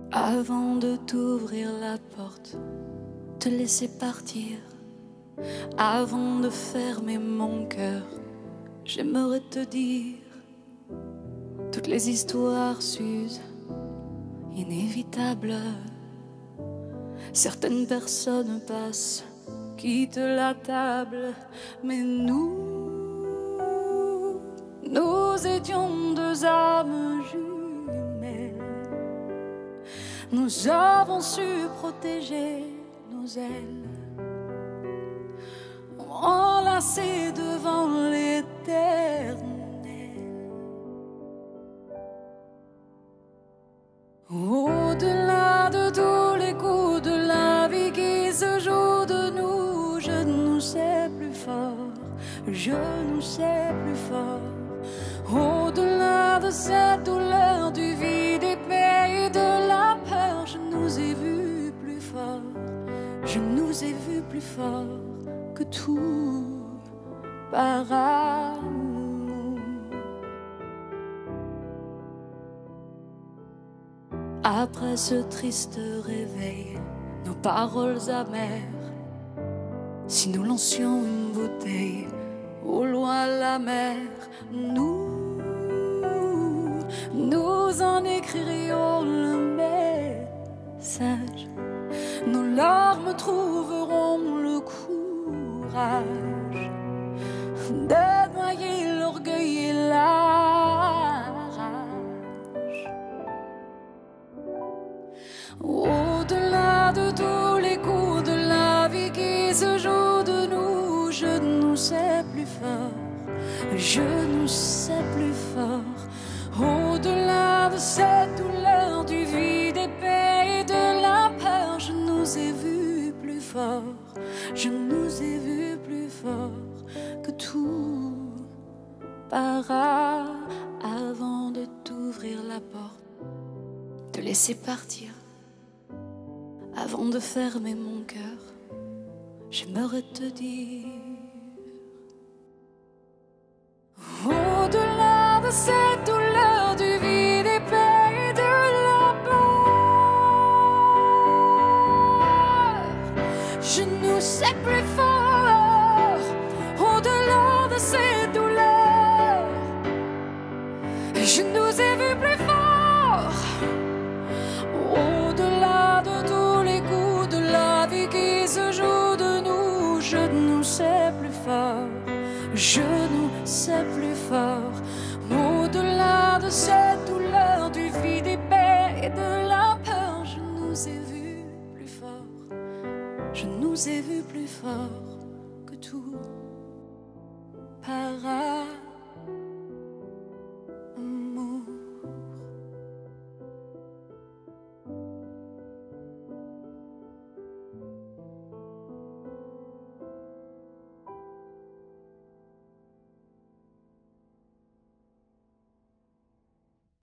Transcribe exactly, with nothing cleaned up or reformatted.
Avant de t'ouvrir la porte, te laisser partir. Avant de fermer mon cœur, j'aimerais te dire: toutes les histoires s'usent, inévitables. Certaines personnes passent, quittent la table, mais nous, nous étions deux âmes jumelles. Nous avons su protéger nos ailes, enlacées devant l'éternel. Au-delà de tous les coups de la vie qui se jouent de nous, je nous sais plus fort, je nous sais plus fort. Au-delà de cette douleur du vide épais et de la peur, je nous ai vus plus fort, je nous ai vus plus fort que tout par amour. Après ce triste réveil, nos paroles amères, si nous lancions une bouteille au loin la mer, nous, nous en écririons le message. Nos larmes trouveront le courage de noyer l'orgueil et la rage. Au-delà de tous les coups de la vie qui se jouent de nous, je nous sais plus fort, je nous sais plus fort. Au-delà de cette douleur du vide épais et de la peur, je nous ai vus plus fort, je nous ai vus plus fort que tout par avant de t'ouvrir la porte, te laisser partir. Avant de fermer mon cœur, j'aimerais te dire: au-delà de cette douleur du vide épais et de la peur, je nous sais plus fort. Au-delà de cette douleur, je nous ai vus plus fort. Au-delà de tous les coups de la vie qui se jouent de nous, je nous sais plus fort, je nous sais plus fort. Au-delà de cette douleur du vide épais et de la peur, je nous ai vus plus fort, je nous ai vus plus fort que tout.